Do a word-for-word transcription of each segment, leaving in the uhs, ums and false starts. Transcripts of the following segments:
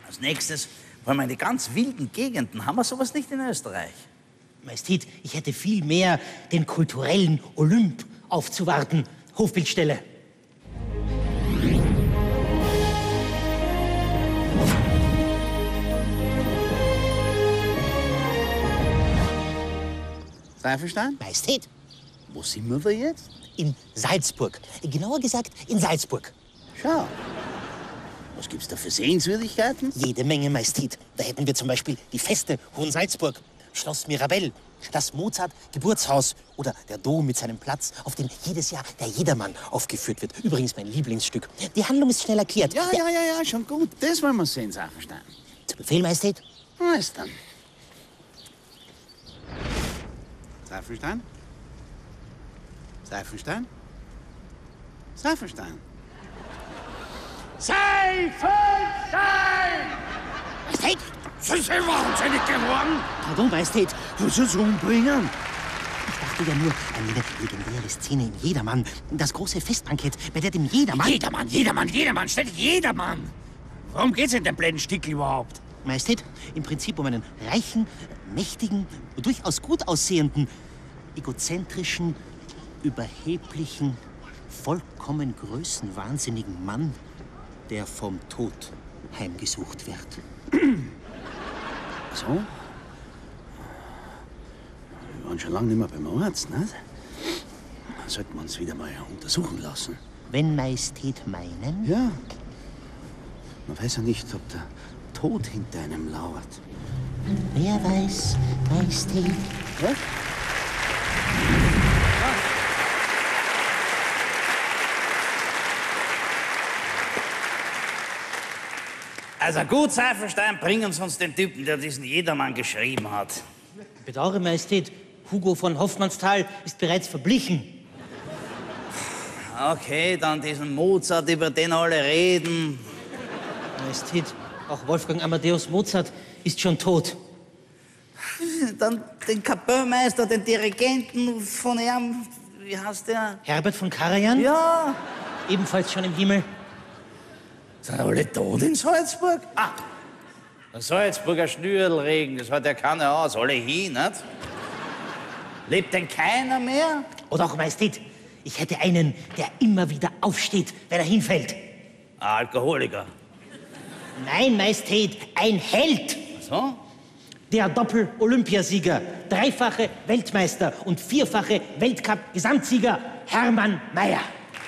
Als nächstes wollen wir in die ganz wilden Gegenden. Haben wir sowas nicht in Österreich? Majestät, ich hätte viel mehr den kulturellen Olymp aufzuwarten. Hofbildstelle. Seifenstein? Majestät. Wo sind wir da jetzt? In Salzburg. Genauer gesagt, in Salzburg. Schau. Was gibt's da für Sehenswürdigkeiten? Jede Menge, Majestät. Da hätten wir zum Beispiel die Feste Hohensalzburg, Schloss Mirabell, das Mozart-Geburtshaus oder der Dom mit seinem Platz, auf dem jedes Jahr der Jedermann aufgeführt wird. Übrigens mein Lieblingsstück. Die Handlung ist schnell erklärt. Ja, ja, ja, ja, schon gut. Das wollen wir sehen, Seifenstein. Zu Befehl, Majestät. Was dann? Seifenstein? Seifenstein? Seifenstein? Seifenstein! Majestät! Sie sind wahnsinnig geworden! Pardon, Majestät. Du sollst umbringen? Ich dachte ja nur an jene legendäre Szene im Jedermann. Das große Festbankett, bei der dem Jedermann... Jedermann, Jedermann, Jedermann, ständig Jedermann! Worum geht's in dem blöden Stickel überhaupt? Majestät, im Prinzip um einen reichen, mächtigen, durchaus gut aussehenden, egozentrischen, überheblichen, vollkommen größenwahnsinnigen Mann, der vom Tod heimgesucht wird. So? Wir waren schon lange nicht mehr beim Arzt, nicht? Sollten wir uns wieder mal untersuchen lassen. Wenn Majestät meinen? Ja. Man weiß ja nicht, ob der Tod hinter einem lauert. Wer weiß, Majestät? Ja? Also gut, Seifenstein, bringen Sie uns den Typen, der diesen Jedermann geschrieben hat. Bedauere, Majestät, Hugo von Hoffmannsthal ist bereits verblichen. Okay, dann diesen Mozart, über den alle reden. Majestät, auch Wolfgang Amadeus Mozart ist schon tot. Dann den Kapellmeister, den Dirigenten von ihm, wie heißt der? Herbert von Karajan? Ja. Ebenfalls schon im Himmel. Sind alle tot in Salzburg? Ah, der Salzburger Schnürlregen, das hat ja keiner aus, alle hin, nicht? Lebt denn keiner mehr? Oder auch, Majestät, ich hätte einen, der immer wieder aufsteht, wenn er hinfällt. Ein Alkoholiker. Nein, Majestät, ein Held. So? Der Doppel-Olympiasieger, dreifache Weltmeister und vierfache Weltcup-Gesamtsieger Hermann Mayer.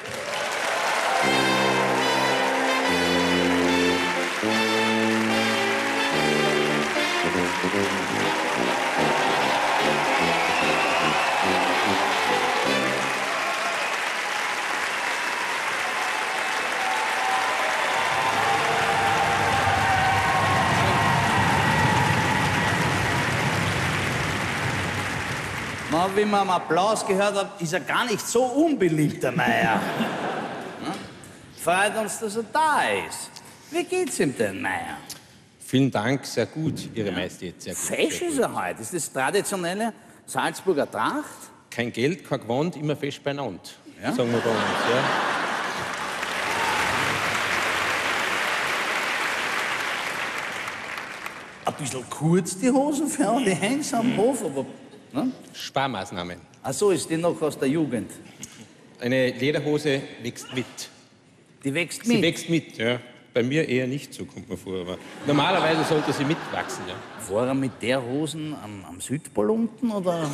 Na, wie man am Applaus gehört hat, ist er gar nicht so unbeliebt, der Meier. Freut uns, dass er da ist. Wie geht's ihm denn, Meier? Vielen Dank, sehr gut, Ihre Majestät. Sehr gut. Fesch ist er heute. Ist das traditionelle Salzburger Tracht? Kein Geld, kein Gewand, immer fest beieinander, Ja? sagen wir bei uns. Ja. Ein bisschen kurz die Hosen für alle Hens am Hof, aber... Ne? Sparmaßnahmen. Ach so, ist die noch aus der Jugend? Eine Lederhose wächst mit. Die wächst Sie mit? wächst mit, ja. Bei mir eher nicht so, kommt mir vor. Aber normalerweise sollte sie mitwachsen, ja. War er mit der Hosen am, am Südpol unten, oder?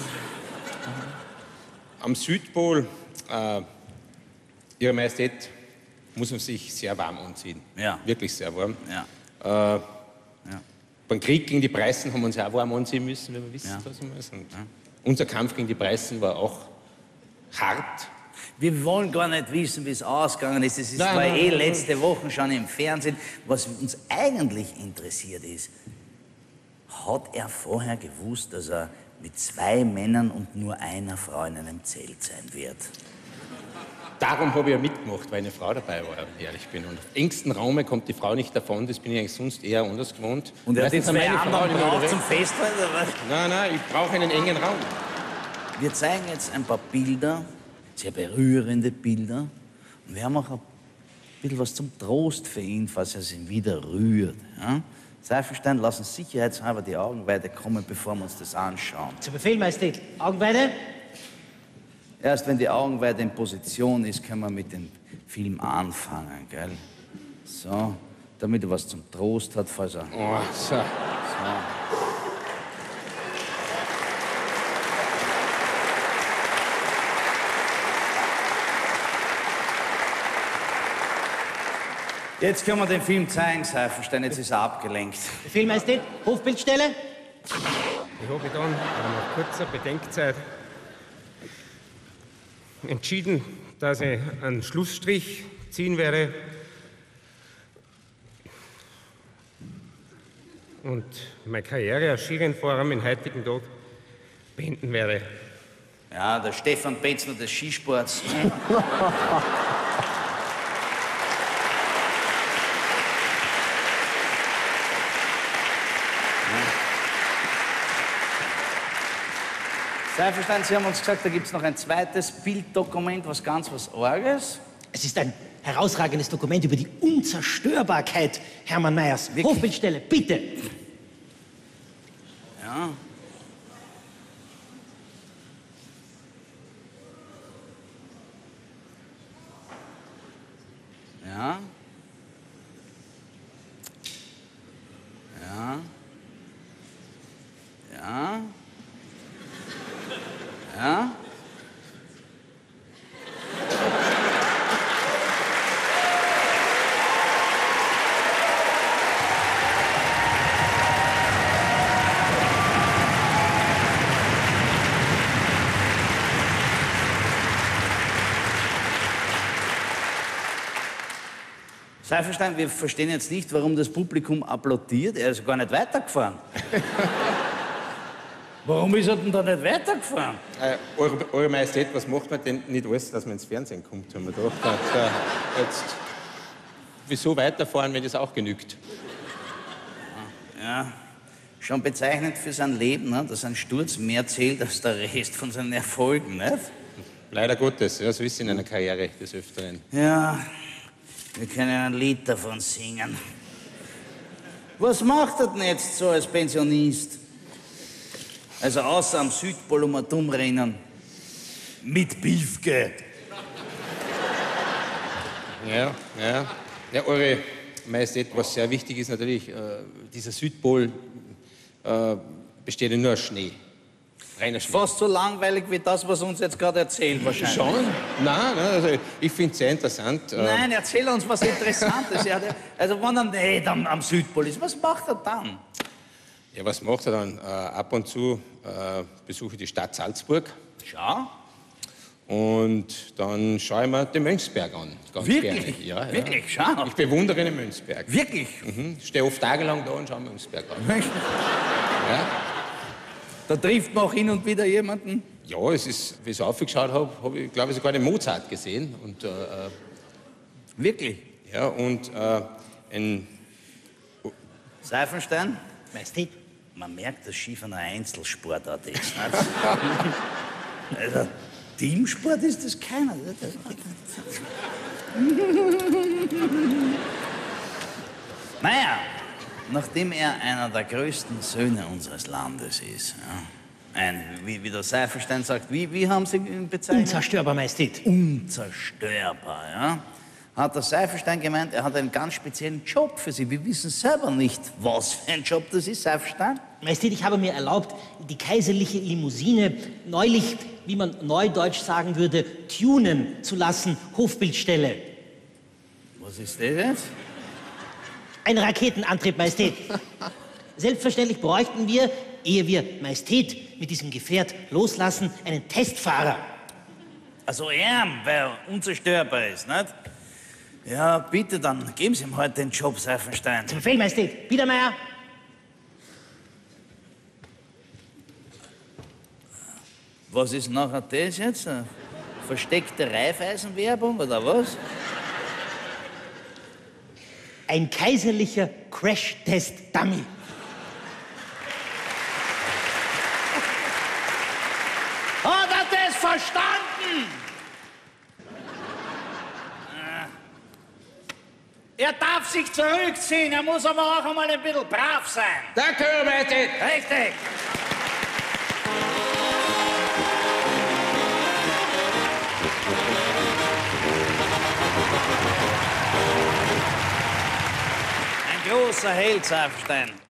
Am Südpol, äh, Ihre Majestät, muss man sich sehr warm anziehen. Ja. Wirklich sehr warm. Ja. Äh, Beim Krieg gegen die Preußen haben wir uns auch warm anziehen müssen, wenn wir wissen, Ja. was wir müssen. Ja. Unser Kampf gegen die Preußen war auch hart. Wir wollen gar nicht wissen, wie es ausgegangen ist. Das ist Nein, war nein, eh nein, letzte Woche schon im Fernsehen. Was uns eigentlich interessiert ist, hat er vorher gewusst, dass er mit zwei Männern und nur einer Frau in einem Zelt sein wird? Darum habe ich ja mitgemacht, weil eine Frau dabei war, wenn ich ehrlich bin. Und auf engstem Raume kommt die Frau nicht davon, das bin ich eigentlich sonst eher anders gewohnt. Und er hat die Meistens zwei meine Frau anderen immer braucht wieder zum weg. Festhalten, oder was? Nein, nein, ich brauche einen engen Raum. Wir zeigen jetzt ein paar Bilder, sehr berührende Bilder. Und wir haben auch ein bisschen was zum Trost für ihn, falls er sich wieder rührt. Ja? Seifenstein, lassen sicherheitshalber die Augenweide kommen, bevor wir uns das anschauen. Zu Befehl, Majestät. Augenweide. Erst wenn die Augenweide in Position ist, können wir mit dem Film anfangen, gell? So, damit er was zum Trost hat, falls er... Oh, so. So. Jetzt können wir den Film zeigen, Seifenstein. Jetzt ist er abgelenkt. Befehl, Majestät. Hofbildstelle. Ich habe dann nach kurzer Bedenkzeit entschieden, dass ich einen Schlussstrich ziehen werde und meine Karriere als Skirennfahrer am heutigen Tag beenden werde. Ja, der Stefan Betzner des Skisports. Seifenstein, Sie haben uns gesagt, da gibt es noch ein zweites Bilddokument, was ganz was Arges. Es ist ein herausragendes Dokument über die Unzerstörbarkeit Hermann Mayers. Wirklich? Hofbildstelle, bitte. Ja. Ja. Ja. Ja. Ja. Seifenstein, wir verstehen jetzt nicht, warum das Publikum applaudiert. Er ist gar nicht weitergefahren. Warum ist er denn da nicht weitergefahren? Äh, Eure, Eure Majestät, was macht man denn nicht alles, dass man ins Fernsehen kommt, haben wir gedacht. Äh, jetzt, wieso weiterfahren, wenn das auch genügt? Ja, schon bezeichnend für sein Leben, ne? Dass ein Sturz mehr zählt als der Rest von seinen Erfolgen, nicht? Leider Gottes, ja, so ist es in einer Karriere des Öfteren. Ja, wir können ein Lied davon singen. Was macht er denn jetzt so als Pensionist? Also außer am Südpol um ein Dummrennen. Mit Biefke. Ja, ja. Ja, Eure Majestät, was sehr wichtig ist natürlich, äh, dieser Südpol äh, besteht ja nur aus Schnee. Reiner Schnee. Fast so langweilig wie das, was uns jetzt gerade erzählt, wahrscheinlich. Schon? Nein, nein, also ich finde es sehr interessant. Äh, Nein, erzähl uns was Interessantes. Ja, der- also wenn er nicht am, am Südpol ist, was macht er dann? Ja, was macht er dann? Äh, ab und zu äh, besuche ich die Stadt Salzburg Schau. und dann schaue ich mir den Mönchsberg an. Ganz Wirklich? Gerne. Ja, ja. Wirklich? Schau. Ich bewundere den Mönchsberg. Wirklich? Mhm. Stehe oft tagelang da und schaue den Mönchsberg an. Ja. Da trifft man auch hin und wieder jemanden. Ja, es ist, wie ich so aufgeschaut habe, habe ich, glaube ich, sogar den Mozart gesehen. Und, äh, Wirklich? ja, und äh, ein... Seifenstein? Majestät. Man merkt, dass Skifahren ein Einzelsportart ist. Nicht? Also, Teamsport ist das keiner. Naja, nachdem er einer der größten Söhne unseres Landes ist, ja, ein, wie, wie der Seifenstein sagt, wie, wie haben Sie ihn bezeichnet? Unzerstörbar, Majestät. Unzerstörbar, ja. Hat der Seifenstein gemeint, er hat einen ganz speziellen Job für Sie. Wir wissen selber nicht, was für ein Job das ist, Seifenstein. Majestät, ich habe mir erlaubt, die kaiserliche Limousine neulich, wie man neudeutsch sagen würde, tunen zu lassen. Hofbildstelle. Was ist das jetzt? Ein Raketenantrieb, Majestät. Selbstverständlich bräuchten wir, ehe wir Majestät mit diesem Gefährt loslassen, einen Testfahrer. Also er, weil er unzerstörbar ist, nicht? Ja, bitte, dann geben Sie ihm heute den Job, Seifenstein. Zum Befehl, Majestät. Biedermeier. Was ist nachher das jetzt? Eine versteckte Reifeisenwerbung oder was? Ein kaiserlicher Crash-Test-Dummy. Hat er das verstanden? Er darf sich zurückziehen, er muss aber auch einmal ein bisschen brav sein. Danke, Eure Majestät. Richtig. Ein großer Held, Seifenstein.